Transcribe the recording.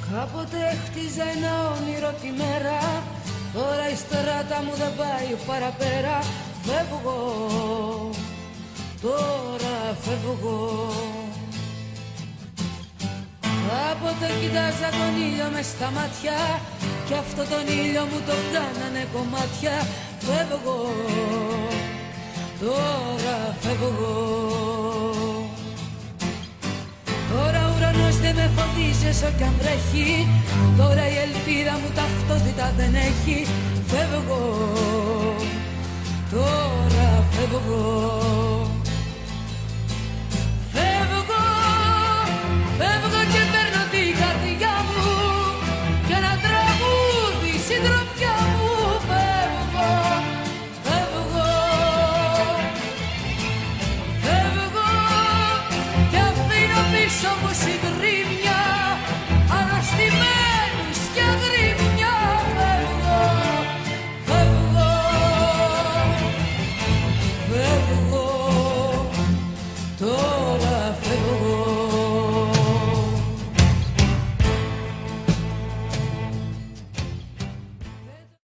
Κάποτε χτίζα ένα όνειρο τη μέρα, τώρα η στράτα μου δεν πάει παραπέρα. Φεύγω, τώρα φεύγω. Κάποτε κοιτάζα τον ήλιο μες στα μάτια κι αυτό τον ήλιο μου το κάνανε κομμάτια. Φεύγω, τώρα φεύγω. Τώρα ο ουρανός δεν με φωτίζει όσο κι αν βρέχει, τώρα η ελπίδα μου ταυτότητα δεν έχει. Φεύγω, τώρα φεύγω. Φεύγω, φεύγω και παίρνω την καρδιά μου και ένα τραγούδι συντροφιά μου. Φεύγω, φεύγω, φεύγω και αφήνω πίσω μου συντροφιά.